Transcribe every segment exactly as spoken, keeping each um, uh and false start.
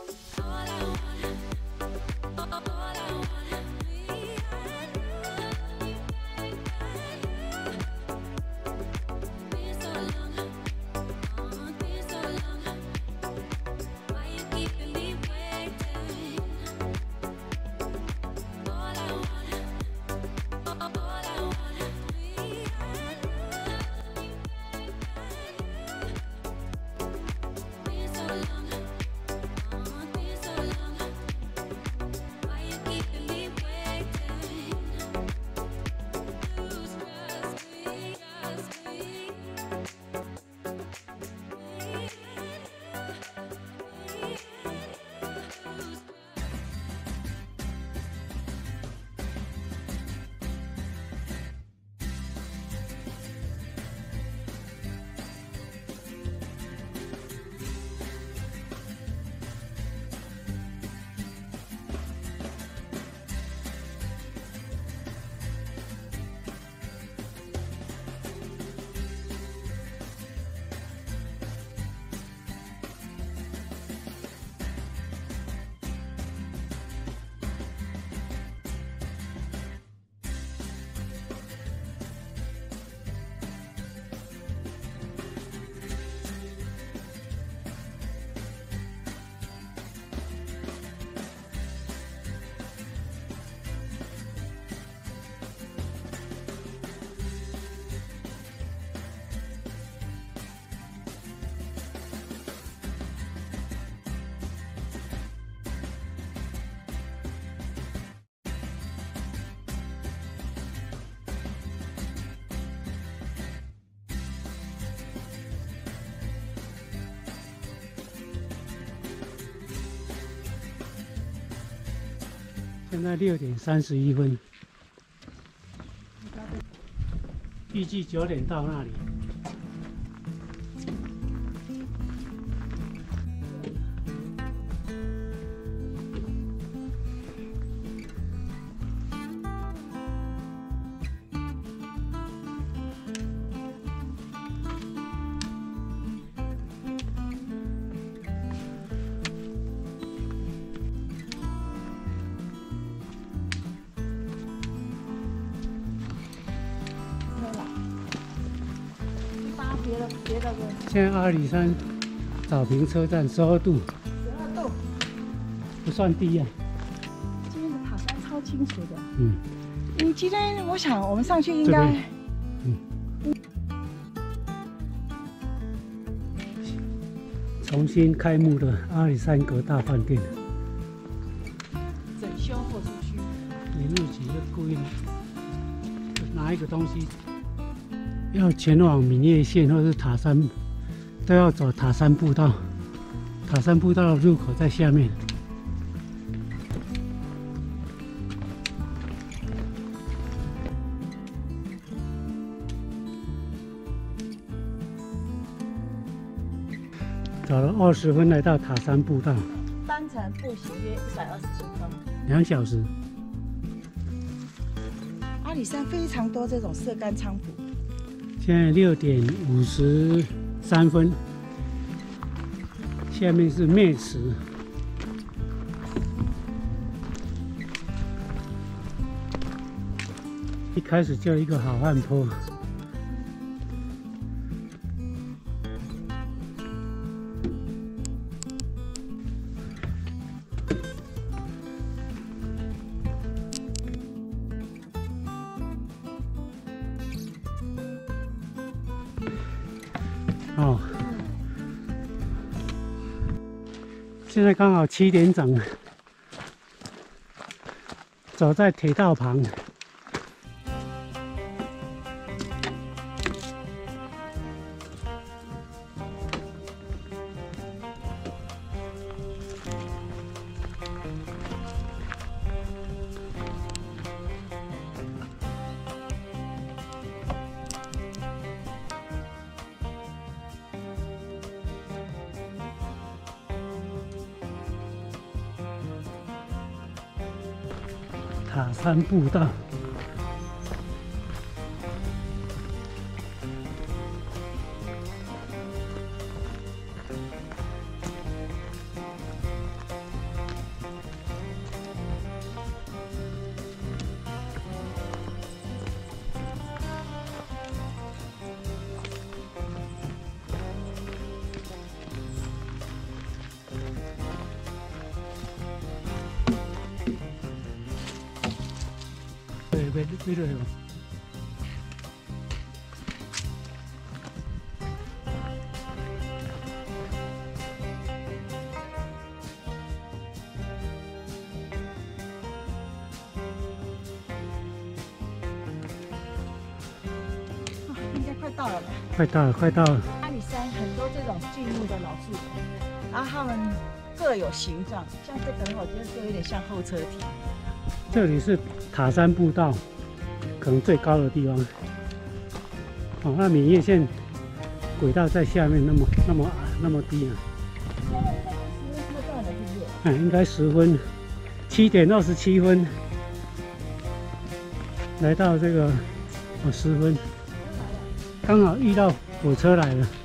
现在六点三十一分，预计九点到那里。 别的别的个。 现在阿里山早平车站十二度， 十二度， 不算低啊。 今天的塔山超清楚的。 嗯。 你今天我想我们上去应该。 嗯。重新开幕的阿里山阁大饭店。 整修豁出去。 林务局就故意拿一个东西。 要前往闽叶县或是塔山，都要走塔山步道。塔山步道的入口在下面。走了二十分来到塔山步道， 单程步行约一百二十分钟， 两小时。 阿里山非常多这种色干菖蒲。 现在六点五十三分，下面是灭池，一开始就一个好汉坡，哦，现在刚好七点整，走在铁道旁。塔山步道， 对，别别热哦。 应该快到了吧？ 快到了，快到了。 阿里山很多这种巨木的老树丛，然后它们各有形状，像这个，我觉得就有点像候车亭。 这里是塔山步道，可能最高的地方。哦，那闽叶线轨道在下面，那么那么那么低呢？哎，应该十分，七点二十七分，来到这个哦十分，刚好遇到火车来了。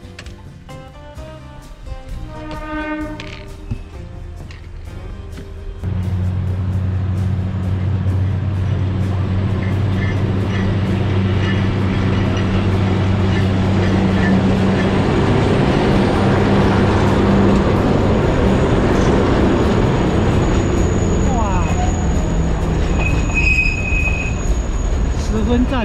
分站，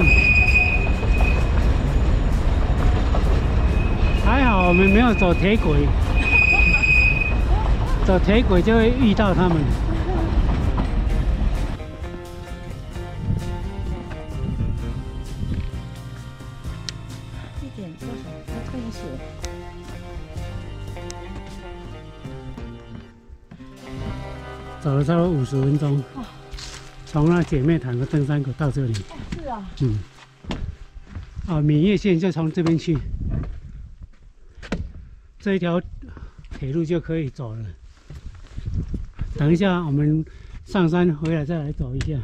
还好我们没有走铁轨，走铁轨就会遇到他们。 一点多少？要看一数。 走了差不多五十分钟，从那姐妹潭和登山口到这里。 是啊。 嗯。啊，闽叶线就从这边去，这一条铁路就可以走了。等一下我们上山回来再来走一下。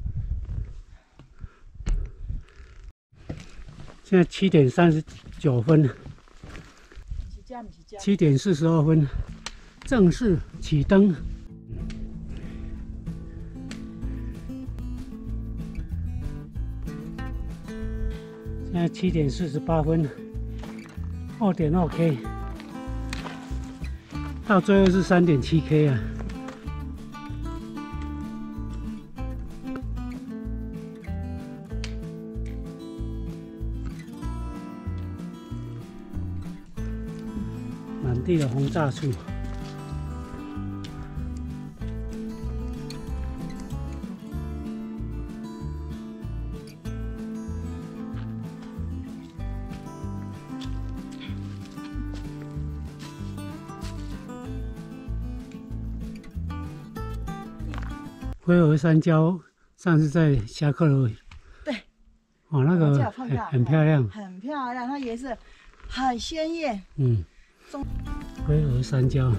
现在七点三十九分，七点四十二分，正式启灯。现在七点四十八分，二点二 K， 到最后是三点七 K 啊。满地的红炸树。灰河山郊上次在侠客楼， 对， 哦，那个很很漂亮， 很漂亮，它颜色很鲜艳。 嗯，灰河山郊，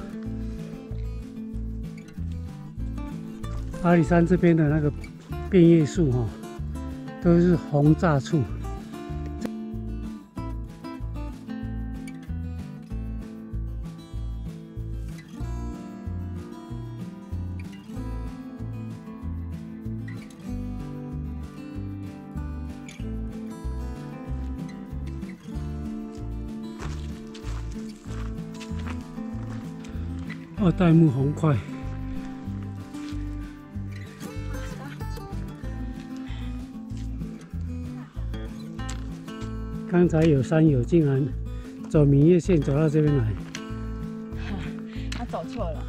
阿里山这边的那个变叶树哈，都是红炸树。二代目红块，刚才有山友竟然走闽叶线走到这边来， 他走错了。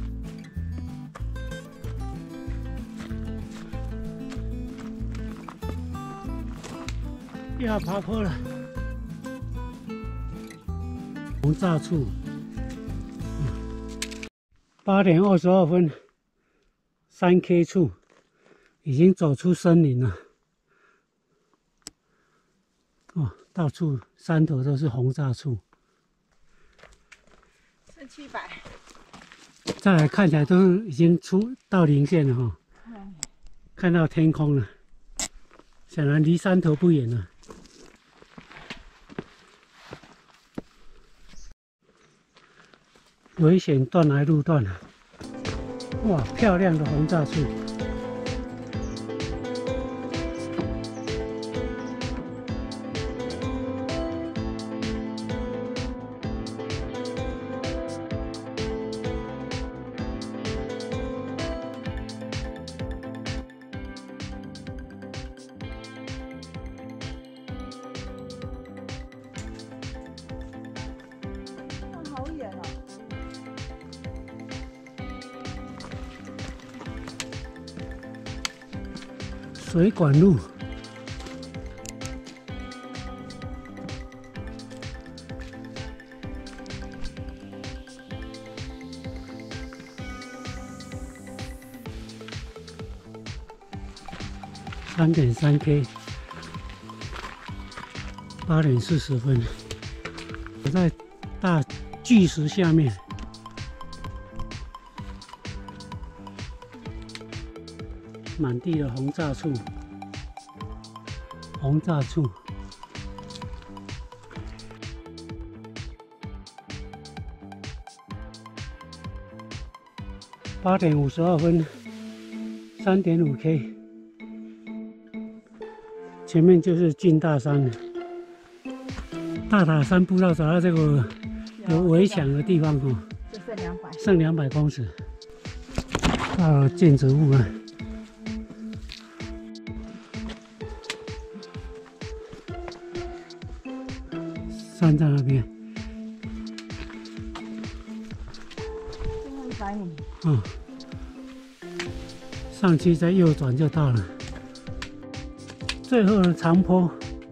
又要爬坡了，红炸树。八点二十二分，三 K 处已经走出森林了。哦，到处山头都是红炸树。 是七百。 再来看起来都是已经出到零线了哈、哦，嗯、看到天空了，显然离山头不远了。危险断来路段了，哇，漂亮的红炸树。 水管路。三点三 K， 八点四十分，我在大巨石下面，满地的红炸树，红炸树。八点五十二分，三点五 K。 前面就是进大山了，大塔山步道走到这个有围墙的地方哦， 就剩两百， 剩两百公尺，到了建筑物了。山在那边， 一百米。 嗯，上去再右转就到了。 最后的长坡，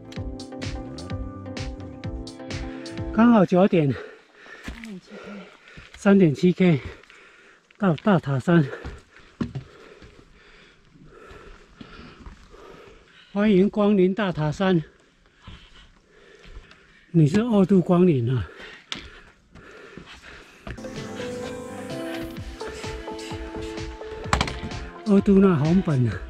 刚好九点，三点七 K 到大塔山。欢迎光临大塔山，你是二度光临啊！二度那红本啊！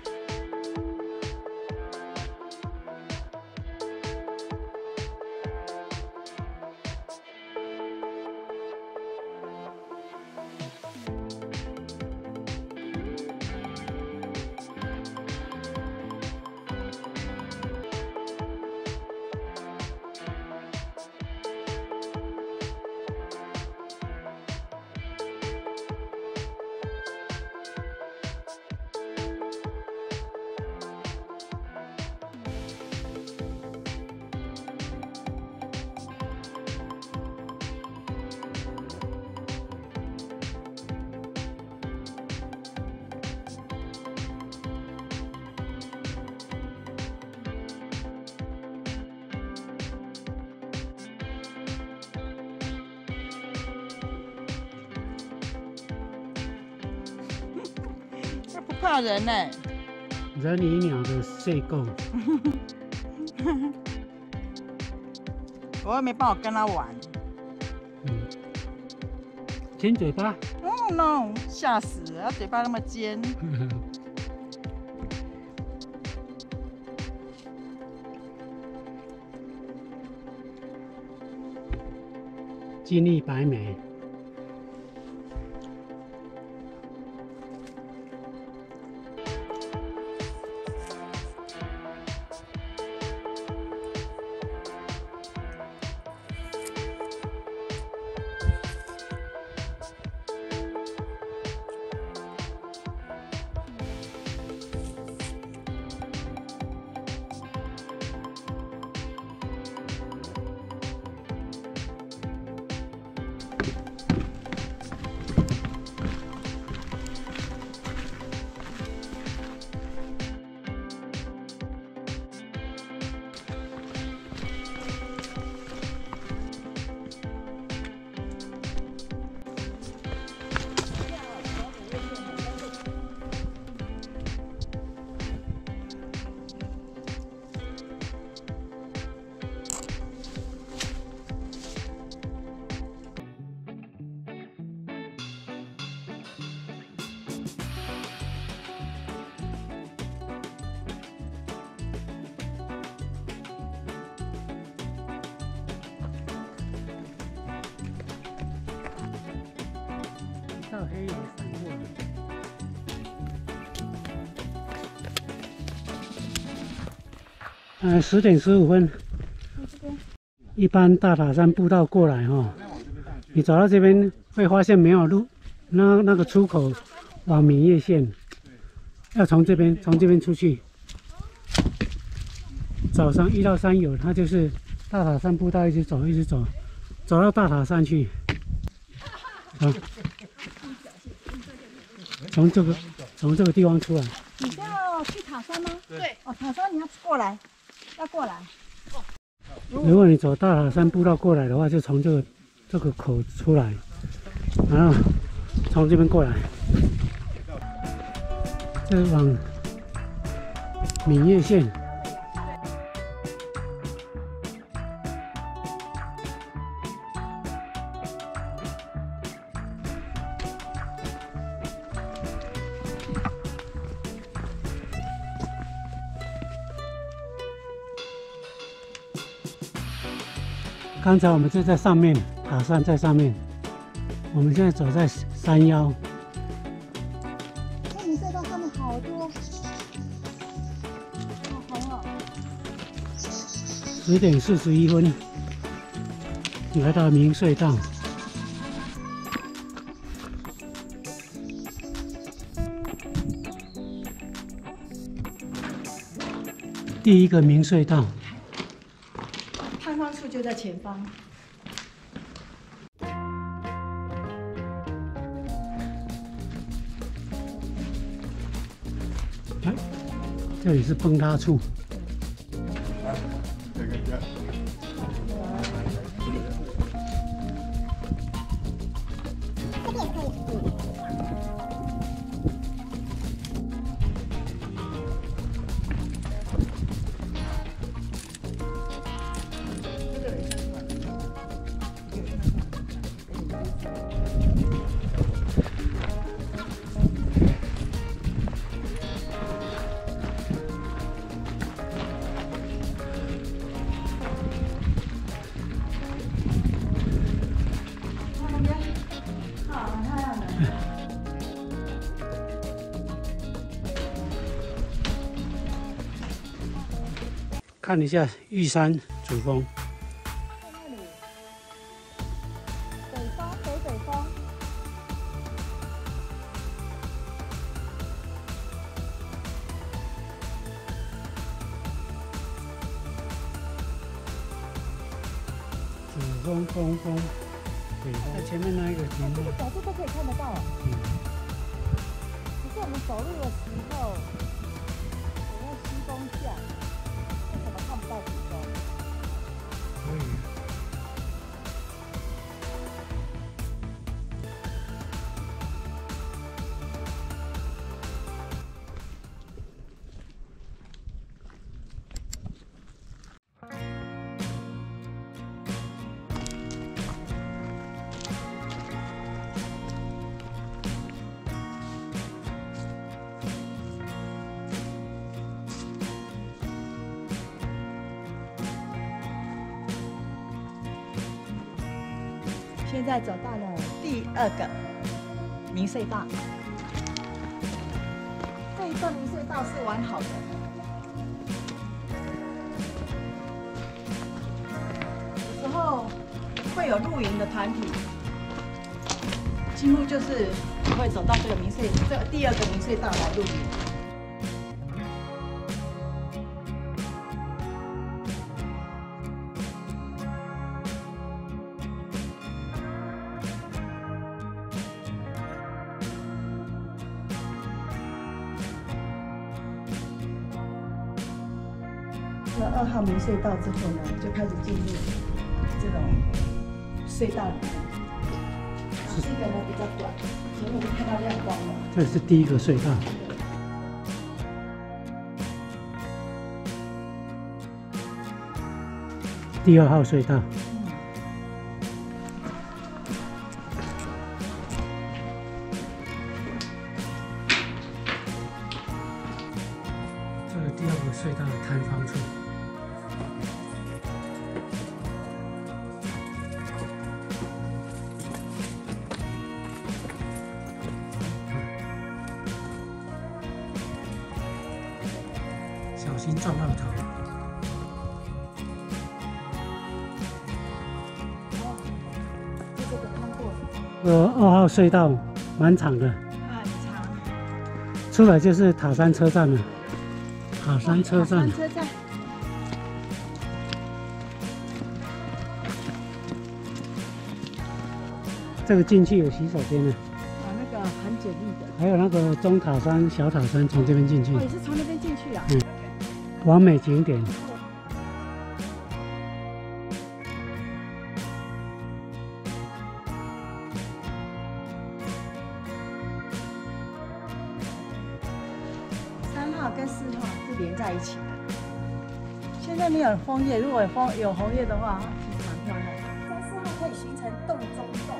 不怕人呢、欸， 人与鸟的邂逅。 我又没办法跟他玩。 嗯，亲嘴巴。 哦 no， 吓死了！他嘴巴那么尖。 金利白梅。 到黑也闪过了。呃，十点十五分，一般大塔山步道过来哈、哦，你走到这边会发现没有路，那那个出口往闽叶县，要从这边从这边出去。早上一到三有，它就是大塔山步道一直走一直走，走到大塔山去。啊。 从这个从这个地方出来， 你这样要去塔山吗？ 对。 哦，塔山你要过来，要过来。 如果你走大塔山步道过来的话，就从这个这个口出来，然后从这边过来，这往闽叶县。刚才我们就在上面，塔山在上面，我们现在走在山腰。 那你隧道上面好多，好红哦。 十点四十一分，来到明隧道。第一个明隧道。 探方处就在前方。 哎，这里是崩塌处。看一下玉山主峰， 在那里，北风，北北风。 主峰、东峰、北峰，在前面那一个题目， 这个角度都可以看得到。 嗯， 可是我们走路的时候，我要西风向，为什么看不到主峰？ 可以。 现在走到了第二个明隧道，这一段明隧道是完好的。有时候会有露营的团体，几乎就是会走到这个明隧这个第二个明隧道来露营。了二号明隧道之后呢，就开始进入这种隧道里面。这个呢比较短，前面就看到亮光了。 这是第一个隧道。第二号隧道。这个第二个隧道的摊方处。小心撞到头。 就这个通过。 呃，二号隧道蛮长的， 很长。 出来就是塔山车站了。塔山车站。 塔山车站。 这个进去有洗手间的。 啊，那个很蛮简易的。 还有那个中塔山、小塔山，从这边进去。 哦，也是从那边进去啊？ 嗯，完美景点。 三号跟四号是连在一起的。现在没有枫叶，如果有枫有红叶的话，其实蛮漂亮的。三四号可以形成洞中洞。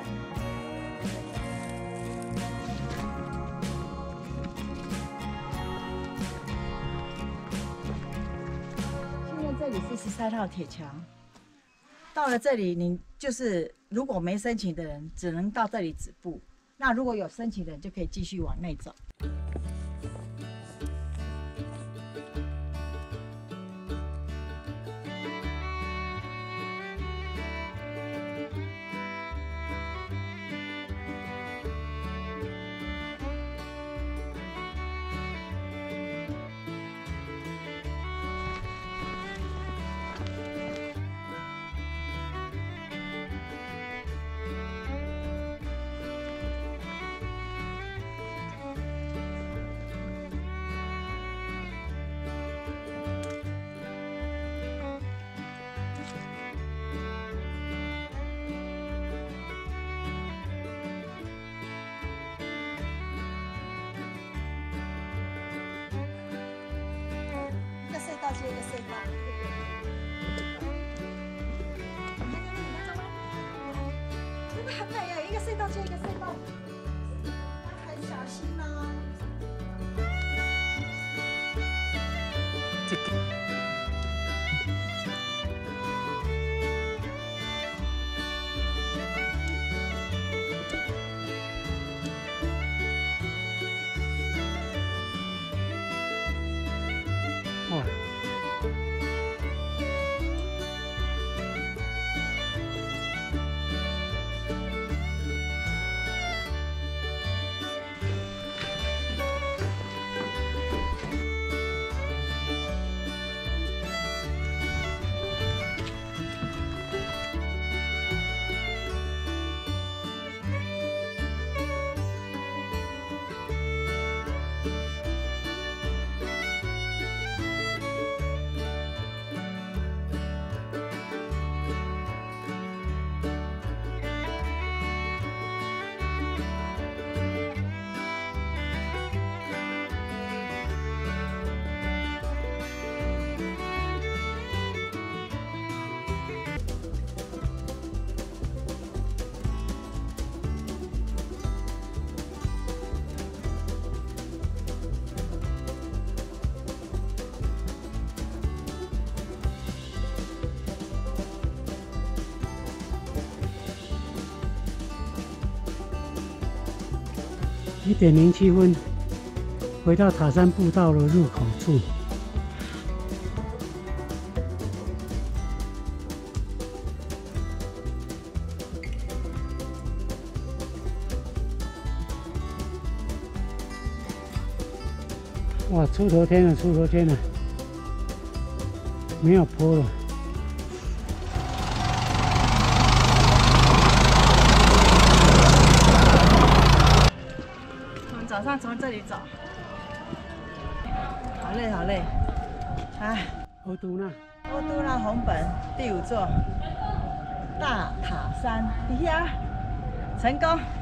现在这里是十三号铁桥，到了这里，你就是如果没申请的人，只能到这里止步。那如果有申请的人，就可以继续往内走。到接一个隧道，真的很美耶！一个隧道接一个隧道，很小心哦。 这个。哇！一点零七分，回到塔山步道的入口处。哇，出头天了，出头天了，没有坡了。 早上从这里走，好累好累，哎。 欧都纳， 欧都纳红本第五座大塔山，你呀，成功。